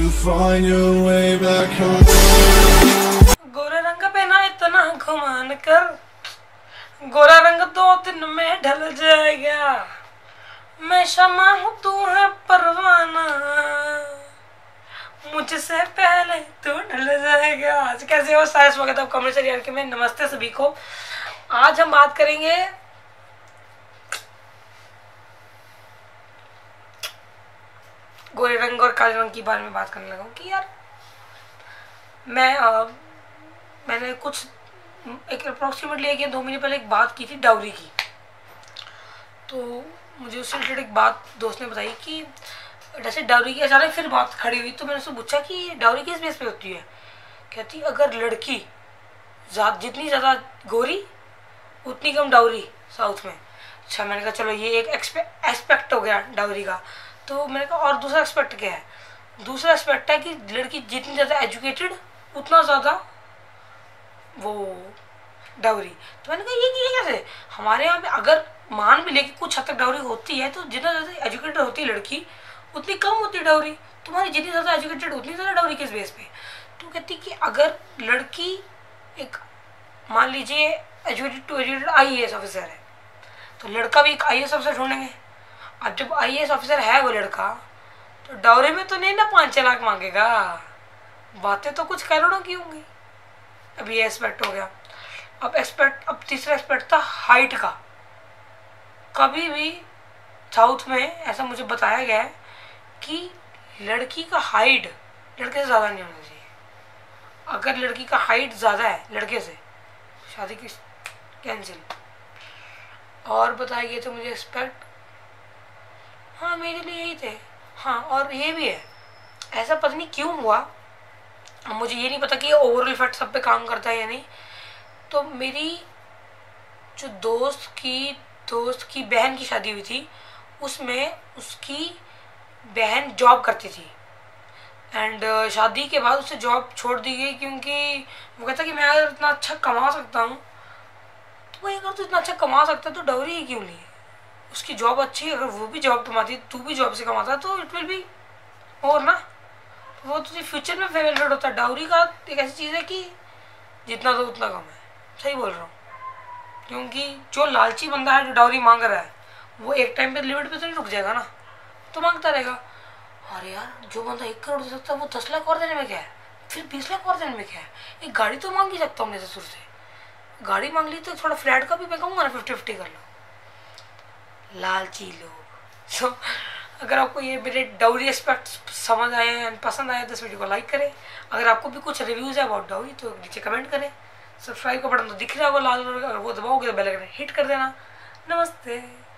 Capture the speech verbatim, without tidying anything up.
find your way back home. गोरे रंग पे ना इतना घुमान कर, गोरा रंग दो दिन में ढल जाएगा। मैं शमा हूँ तू है परवाना, मुझसे पहले तू ढल जाएगा। आज कैसे हो सारे, स्वागत है कमेंट यार के में। नमस्ते सभी को। आज हम बात करेंगे गोरे रंग और काले रंग के बारे में बात करने लगा हूँ कि यार मैं आ, मैंने कुछ एक अप्रोक्सीमेटली एक या दो महीने पहले एक बात की थी डाउरी की। तो मुझे उससे रिलेटेड एक बात दोस्त ने बताई कि जैसे डाउरी की अचानक फिर बात खड़ी हुई, तो मैंने उससे पूछा कि डाउरी किस बेस पे होती है। कहती अगर लड़की जितनी ज़्यादा गोरी उतनी कम डाउरी साउथ में। अच्छा, मैंने कहा चलो ये एक एस्पेक्ट हो गया डाउरी का। तो मैंने कहा और दूसरा एस्पेक्ट क्या है? दूसरा एस्पेक्ट है कि लड़की जितनी ज़्यादा एजुकेटेड उतना ज़्यादा वो डाउरी। तो मैंने कहा ये कि ये कैसे? हमारे यहाँ पे अगर मान भी ले कि कुछ हद तक डाउरी होती है, तो जितना ज़्यादा एजुकेटेड होती है लड़की उतनी कम होती है डाउरी। तुम्हारी जितनी ज़्यादा एजुकेटेड उतनी ज़्यादा डाउरी किस बेस पे? तो कहती कि अगर लड़की एक मान लीजिए educated to educated I A S officer है, तो लड़का भी एक आई ए एस ऑफिसर ढूंढेंगे। अब जब आई ए एस ऑफिसर है वो लड़का, तो डाउरी में तो नहीं ना पाँच छः लाख मांगेगा, बातें तो कुछ करोड़ों की होंगी। अब ये एस्पेक्ट हो गया। अब एक्सपेक्ट अब तीसरा एक्सपेक्ट था हाइट का। कभी भी साउथ में ऐसा मुझे बताया गया है कि लड़की का हाइट लड़के से ज़्यादा नहीं होना चाहिए। अगर लड़की का हाइट ज़्यादा है लड़के से, शादी की कैंसिल। और बताया गया तो मुझे एक्सपेक्ट, हाँ मेरे लिए यही थे। हाँ, और ये भी है, ऐसा पता नहीं क्यों हुआ, मुझे ये नहीं पता कि ये ओवरऑल इफेक्ट सब पे काम करता है या नहीं। तो मेरी जो दोस्त की दोस्त की बहन की शादी हुई थी, उसमें उसकी बहन जॉब करती थी एंड uh, शादी के बाद उससे जॉब छोड़ दी गई, क्योंकि वो कहता कि मैं अगर इतना अच्छा कमा सकता हूँ, तो भाई अगर तू इतना अच्छा कमा सकता है तो डाउरी ही क्यों नहीं? उसकी जॉब अच्छी है, अगर वो भी जॉब कमाती है, तू भी जॉब से कमाता है, तो इट विल बी और ना, वो तुझे फ्यूचर में फेवरेट होता है। डाउरी का एक ऐसी चीज़ है कि जितना दो उतना कम है। सही बोल रहा हूँ, क्योंकि जो लालची बंदा है जो डाउरी मांग रहा है, वो एक टाइम पे लिमिट पे तो नहीं रुक जाएगा ना, तो मांगता रहेगा। अरे यार, जो बंदा एक करोड़ दे सकता है वो दस लाख और देने में क्या है, फिर बीस लाख और देने में क्या है? एक गाड़ी तो मांग ही सकता हूँ अपने ससुर से। गाड़ी मांग ली तो थोड़ा फ्लैट का भी मैं कहूँगा ना, फिफ्टी फिफ्टी कर लो। लालची लोग। सो so, अगर आपको ये मेरे डाउरी एस्पेक्ट समझ आए हैं, पसंद आए, तो इस वीडियो को लाइक करें। अगर आपको भी कुछ रिव्यूज़ है अबाउट डाउरी तो नीचे कमेंट करें। सब्सक्राइब का बटन तो दिख रहा होगा लाल, अगर वो दबाओगे तो बेल आइकन हिट कर देना। नमस्ते।